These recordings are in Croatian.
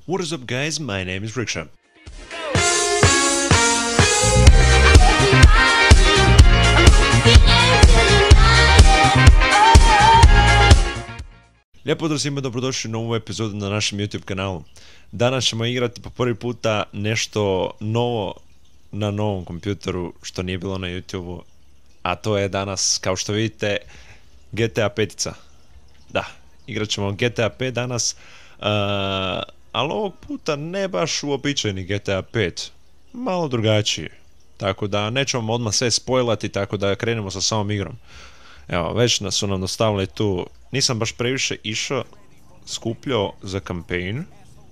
What is up guys, my name is Riksha. Lijep pozdrav svima, dobrodošli u novu epizodu na našem YouTube kanalu. Danas ćemo igrati po prvi puta nešto novo na novom kompjuteru što nije bilo na YouTubeu. A to je danas, kao što vidite, GTA 5. Da, igrat ćemo GTA 5 danas. Ali ovog puta ne baš uobičajeni GTA 5. Malo drugačiji. Tako da nećemo odmah sve spojlati, tako da krenemo sa samom igrom. Evo, već su nam dostavili tu. Nisam baš previše išao, skupljao za campaign.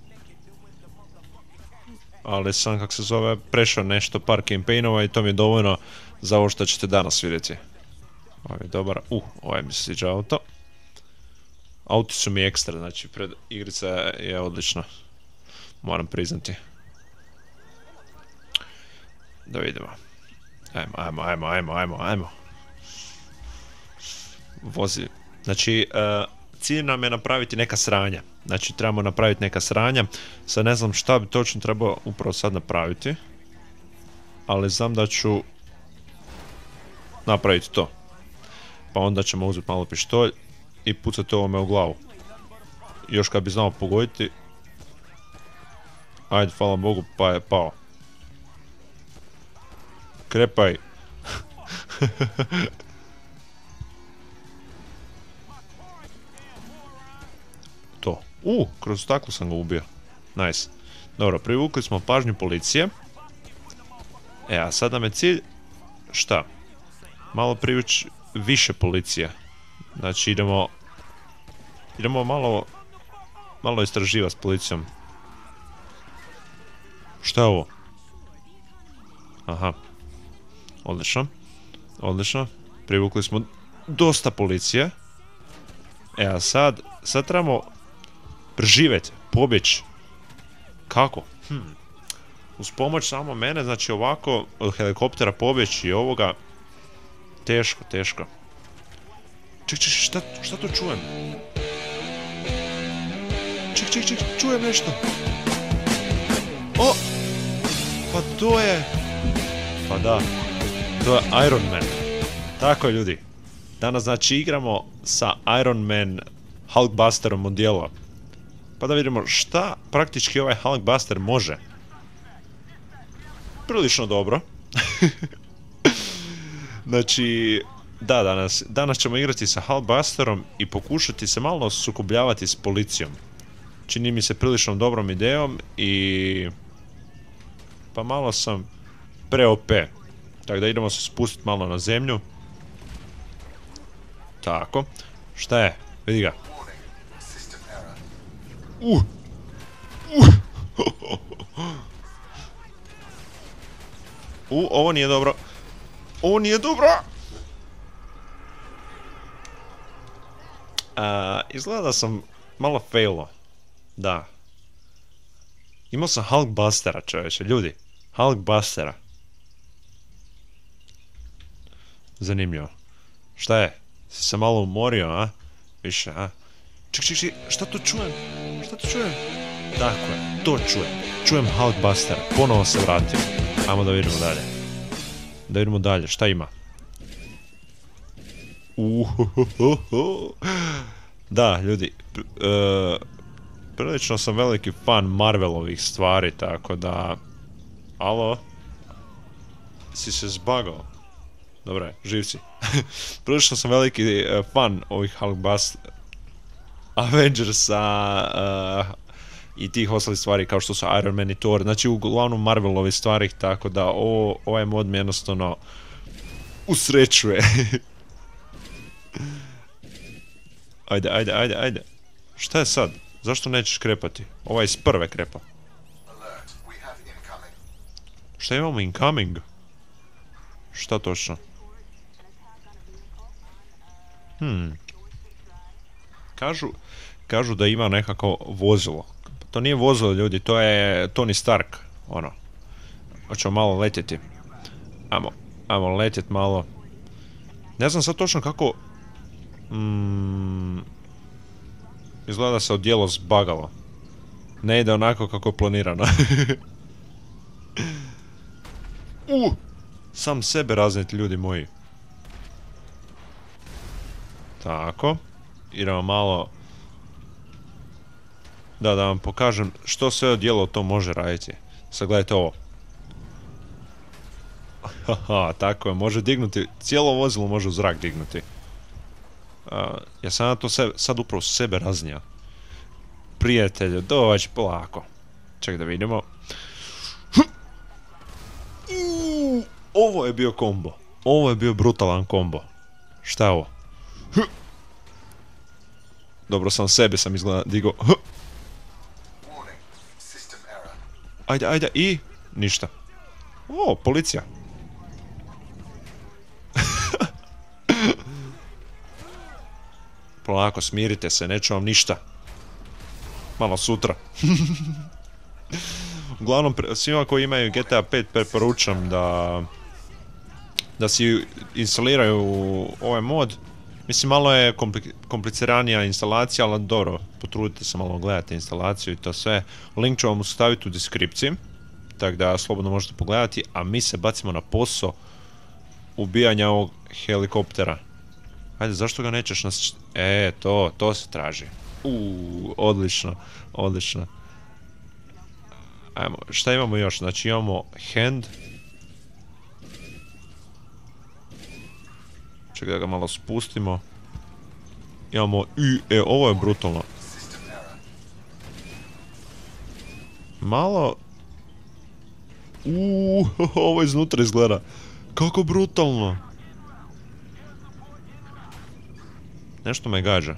Ali sam, kako se zove, prešao nešto, par campaignova i to mi je dovoljno za ovo što ćete danas vidjeti. Ovo je dobar, ovaj mi se sviđa auto. Auti su mi ekstra, znači igrica je odlična. Moram priznati. Da vidimo. Ajmo. Vozi. Znači, cilj nam je napraviti neka sranja. Znači, trebamo napraviti neka sranja. Sad ne znam šta bi točno trebao upravo sad napraviti. Ali znam da ću napraviti to. Pa onda ćemo uzeti malo pištolj i pucati ovome u glavu. Još kad bi znao pogoditi. Ajde, hvala Bogu, pa je pao. Krepaj. To. Kroz staklo sam ga ubio. Nice. Dobro, privukli smo pažnju policije. A sad nam je cilj... Šta? Malo privući više policije. Znači idemo malo istraživati s policijom. Šta je ovo? Aha. Odlično. Privukli smo dosta policije. A sad trebamo preživjeti, pobjeći. Kako? Uz pomoć samo mene, znači ovako od helikoptera pobjeći i ovoga. Teško. Ček, šta to čujem? Ček, čujem nešto. Pa to je... Pa da, to je Iron Man. Tako je, ljudi. Danas znači igramo sa Iron Man Hulkbusterom od dijelova. Pa da vidimo šta praktički ovaj Hulkbuster može. Prilično dobro. Znači, da, danas ćemo igrati sa Hulkbusterom i pokušati se malo sukobljavati s policijom. Čini mi se prilično dobrom idejom i... Pa malo sam pre-OP. Tako da idemo se spustiti malo na zemlju. Tako. Šta je? Vidi ga. Ovo nije dobro. Izgleda da sam malo failo. Da. Imao sam Hulkbustera, čovječe, ljudi. Hulkbustera. Zanimljivo. Šta je? Si se malo umorio, a? Više, a? Ček, šta to čujem? Tako je, to čujem. Čujem Hulkbustera, ponovo se vratio. Ajmo da vidimo dalje. Šta ima? Da, ljudi, prilično sam veliki fan Marvelovih stvari, tako da... Alo? Si se zbagao? Dobro je, živ si. Prilično sam veliki fan ovih Hulkbuster... Avengersa i tih ostalih stvari kao što su Iron Man i Thor. Znači uglavnom Marvelovi stvari, tako da ovaj mod mi jednostavno usrećuje. Ajde. Šta je sad? Zašto nećeš krepati? Ovaj iz prve krepa. Šta imamo incoming? Šta točno? Kažu da ima nekako vozilo. To nije vozilo, ljudi, to je Tony Stark, ono. Hoćemo malo letjeti. Ajmo letjet malo. Ne znam sad točno kako... Izgleda da se odijelo zbagalo. Ne ide onako kako je planirano. Sam sebe razniti, ljudi moji. Tako. Idemo malo... Da vam pokažem što sve odjelo to može raditi. Sad gledajte ovo. Haha, tako je, može dignuti, cijelo vozilo može u zrak dignuti. Ja sam na to sad upravo sebe raznija. Prijatelju, dođi polako. Ček da vidimo. Ovo je bio kombo. Ovo je bio brutalan kombo. Šta je ovo? Dobro, sam izgleda digo. Ajde, i... Ništa. O, policija. Polako, smirite se, neću vam ništa. Malo sutra. Uglavnom, svima koji imaju GTA 5 preporučam da si instaliraju ovaj mod. Mislim, malo je kompliciranija instalacija, ali dobro, potrudite se malo gledati instalaciju i to sve. Link ću vam staviti u deskripciji, tako da slobodno možete pogledati, a mi se bacimo na posao ubijanja ovog helikoptera. Ajde, zašto ga nećeš nas... to se traži. Odlično. Ajmo, šta imamo još? Znači imamo hand. Čekaj da ga malo spustimo. Imamo ovo je brutalno. Malo... ovo iznutra izgleda. Kako brutalno. Nešto me gađa.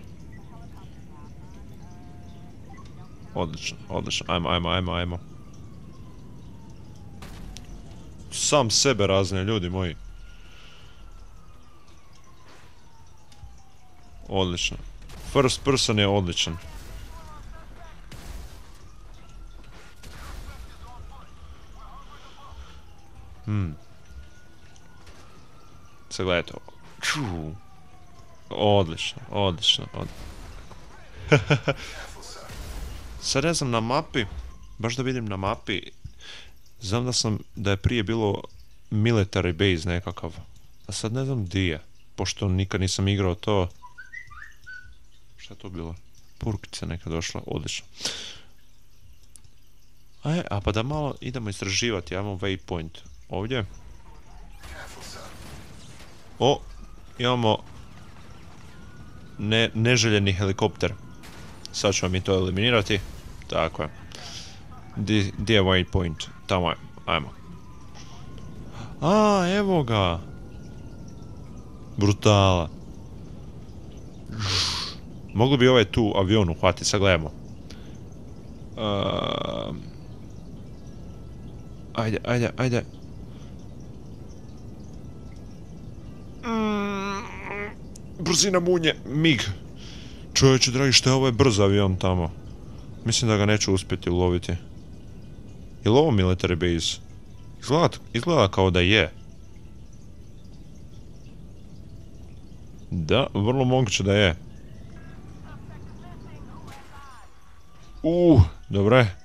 Odlično. Ajmo. Sam sebe razne, ljudi moji. Odlično. First person je odličan. Sad gledajte ovo. Odlično. Sad ja sam na mapi, baš da vidim na mapi, znam da je prije bilo military base nekakav, a sad ne znam di je, pošto nikad nisam igrao to. Šta je to bilo? Purkica neka došla, odlično. A pa da malo idemo istraživati, imamo waypoint ovdje. Imamo neželjeni helikopter. Sad ćemo mi to eliminirati. Tako je. Gdje je waypoint? Tamo je. Ajmo. Evo ga. Brutala. Mogli bi ovaj tu avion uhvatiti, sad gledamo. Ajde. Brzina munje, mig. Čovječe dragi, šta je ovaj brz avion tamo? Mislim da ga neću uspjeti uloviti. Je li ovo military base? Izgleda kao da je. Da, vrlo moguće da je. Dobro je.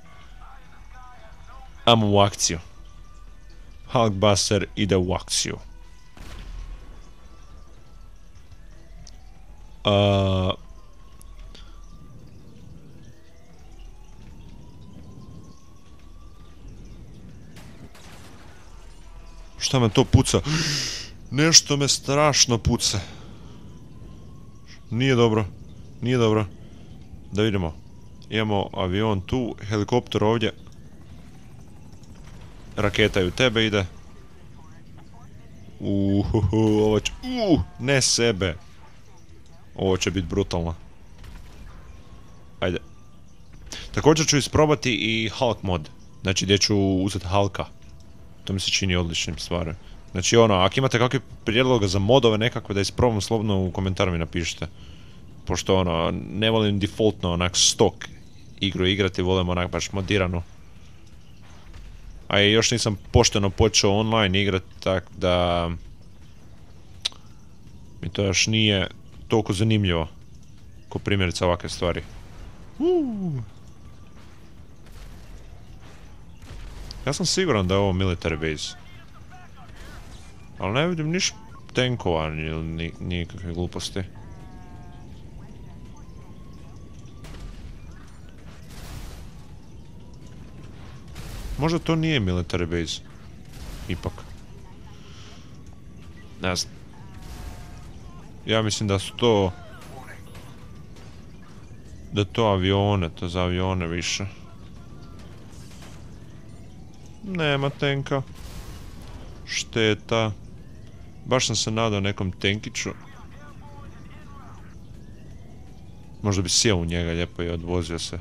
Ajmo u akciju. Hulkbuster ide u akciju. Šta me to puca? Nešto me strašno puca. Nije dobro. Da vidimo. Imamo avion tu, helikopter ovdje. Raketa i u tebe ide. Ovo će... ne sebe. Ovo će biti brutalno. Ajde. Također ću isprobati i Hulk mod. Znači gdje ću uzeti Hulka. To mi se čini odličnim stvarem. Znači ako imate kakve prijedloga za modove nekako da isprobam, slobodno u komentaru mi napišite. Pošto ne volim defaultno onak stock igru igrati, volim onak baš modiranu. A još nisam pošteno počeo online igrati, tak da... mi to još nije toliko zanimljivo. Ko primjerice ovakve stvari. Ja sam siguran da je ovo military base. Ali ne vidim niš tenkova ili nikakve gluposti. Možda to nije military base. Ipak. Ne znam. Ja mislim da su to... Da to avione, to za avione više. Nema tenka. Šteta. Baš sam se nadao nekom tenkiću. Možda bi sjeo u njega lijepo i odvozio se.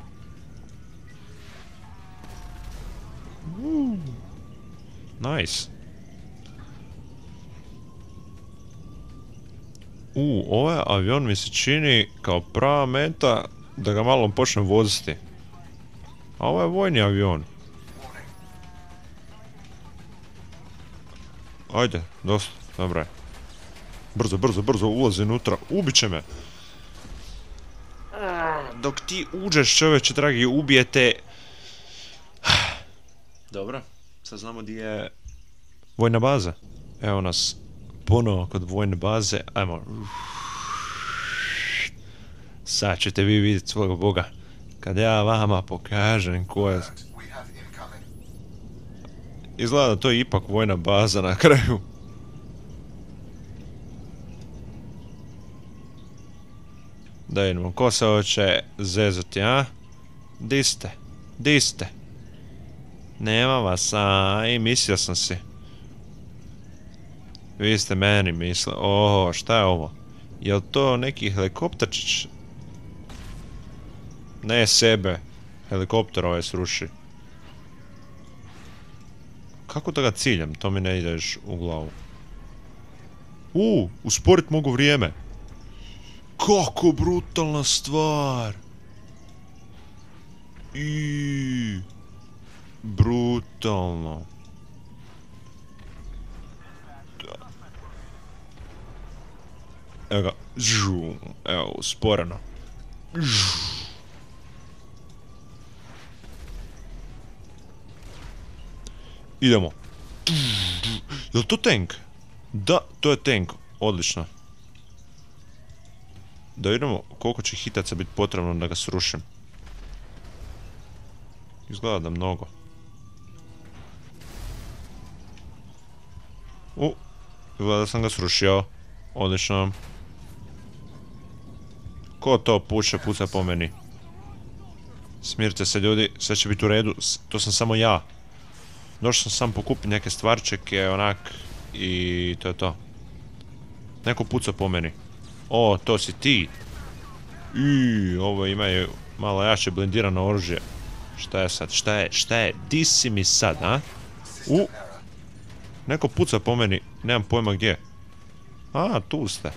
Nice. Ovaj avion mi se čini kao prava meta da ga malo počnem voziti. A ovo je vojni avion. Ajde, dosta, dobro je. Brzo, ulazi unutra, ubiće me. Dok ti uđeš, čovječe dragi, ubijete. Dobro, sad znamo gdje je vojna baza. Evo nas ponovo kod vojne baze, ajmo. Sad ćete vi vidjeti svog boga. Kad ja vama pokažem ko je... Izgleda da to je ipak vojna baza na kraju. Da vidimo, ko se hoće zezati, a? Di ste? Nema vas, i mislio sam si. Vi ste meni mislili, oho, šta je ovo? Jel to neki helikopterčić? Ne sebe, helikopter ovaj sruši. Kako da ga ciljam? To mi ne ideš u glavu. Usporit mogu vrijeme. Kako brutalna stvar! Brutalno. Evo ga. Evo, usporeno. Idemo. Jel to tank? Da, to je tank. Odlično. Da vidimo koliko će hitaca biti potrebno da ga srušim. Izgleda da mnogo. Izgleda da sam ga srušio. Odlično. Ko to puca po meni? Smirite se ljudi, sve će biti u redu. To sam samo ja. Došao sam sam pokupiti neke stvarčeke, onak, i to je to. Neko puca po meni. To si ti. Ovo ima malo jače blendirano oružje. Šta je sad, šta je? Di si mi sad, a? Neko puca po meni, nemam pojma gdje. Tu ste.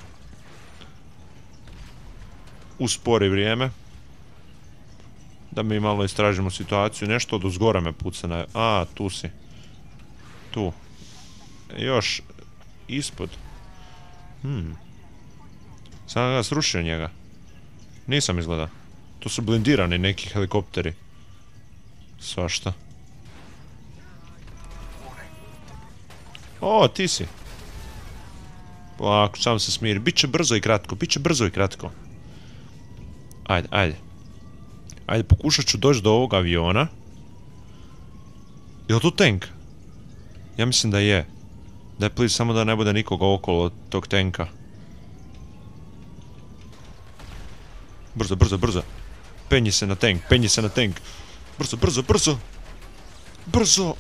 Uspori vrijeme. Da mi malo istražimo situaciju. Nešto od uzgora me puca tu si. Tu. Još ispod. Sam ga srušio njega. Nisam izgleda. To su blindirani neki helikopteri. Svašta. Ti si. Polako, sam se smiri. Biće brzo i kratko. Ajde. Ajde, pokušat ću doći do ovog aviona. Je li to tank? Ja mislim da je. Daj, please, samo da ne bude nikoga okolo tog tanka. Brzo. Penji se na tank. Brzo.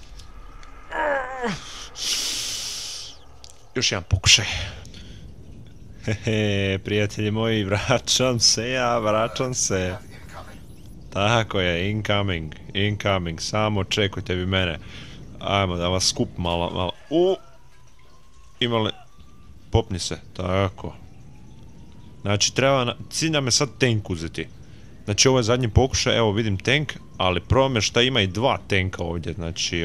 Još jedan pokušaj. Prijatelji moji, vraćam se. Tako je, incoming, samo čekujte vi mene. Ajmo da vas skup malo. Imali... Popni se, tako. Znači, cilj nam je sad tank uzeti. Znači, ovo je zadnji pokušaj, evo vidim tank, ali problem je šta ima i dva tanka ovdje, znači,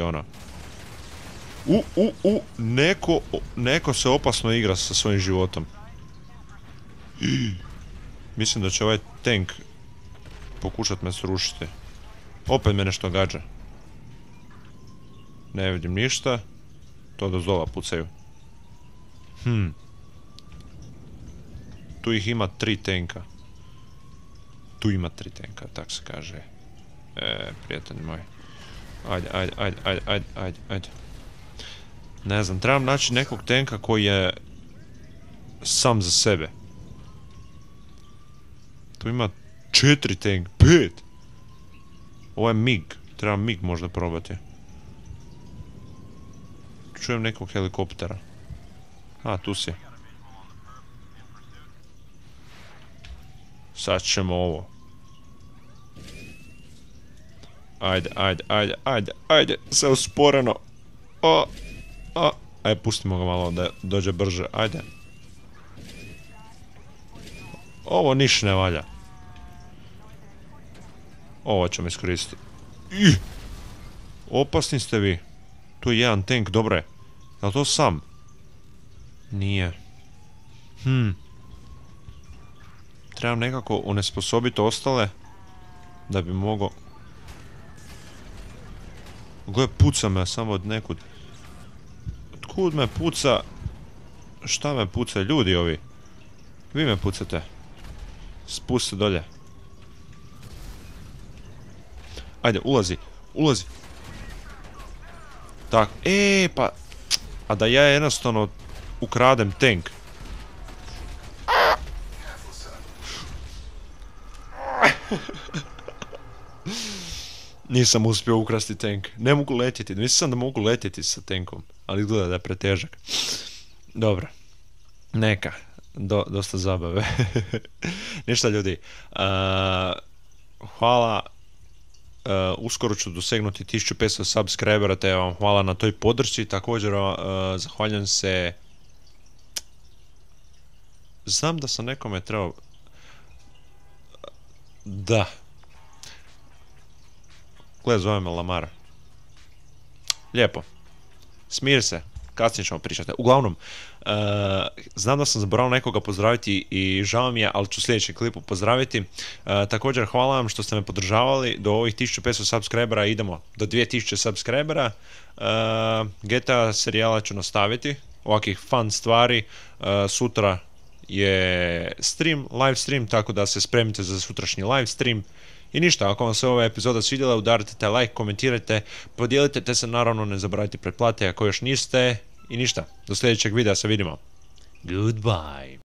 Neko se opasno igra sa svojim životom. Mislim da će ovaj tank pokušat me srušiti. Opet me nešto gađa. Ne vidim ništa. To dozdola pucaju. Tu ih ima 3 tenka. Tu ima 3 tenka, tak se kaže. Prijatelj moj. Ajde. Ne znam, trebam naći nekog tenka koji je sam za sebe. Tu ima 4 tenka, 5! Ovo je MiG, treba MiG možda probati. Čujem nekog helikoptera. A, tu si. Sad ćemo ovo. Ajde, sve usporeno. Ajde, pustimo ga malo da dođe brže, ajde. Ovo niš ne valja. Ovo ćemo iskoristiti. Opasni ste vi. Tu je jedan tank, dobro je. Je li to sam? Nije. Trebam nekako onesposobiti ostale da bi mogao... Gle, puca me samo od nekud. Otkud me puca? Šta me puca? Ljudi ovi. Vi me pucate. Spusti se dolje. Ajde, ulazi. Tak, pa... A da ja jednostavno ukradem tank. Nisam uspio ukrasti tank. Ne mogu letjeti. Mislim da mogu letjeti sa tankom. Ali izgleda da je pretežak. Dobro. Neka. Dosta zabave. Ništa ljudi. Hvala. Uskoro ću dosegnuti 1500 subscribera, te vam hvala na toj podršci. Također zahvaljujem se. Znam da sam nekome trebao... Da. Gle, zove me Lamar. Lijepo. Smiri se. Kasnije ćemo pričati. Uglavnom, znam da sam zaboravio nekoga pozdraviti i žao mi je, ali ću u sljedećem klipu pozdraviti. Također, hvala vam što ste me podržavali. Do ovih 1500 subscribera idemo do 2000 subscribera. GTA serijala ću nastaviti. Ovakvih fun stvari. Sutra je live stream, tako da se spremite za sutrašnji live stream. I ništa, ako vam se ova epizoda svidjela, udarite taj like, komentirajte, podijelite, te se naravno ne zaboravite pretplate ako još niste. I ništa, do sljedećeg videa se vidimo. Goodbye.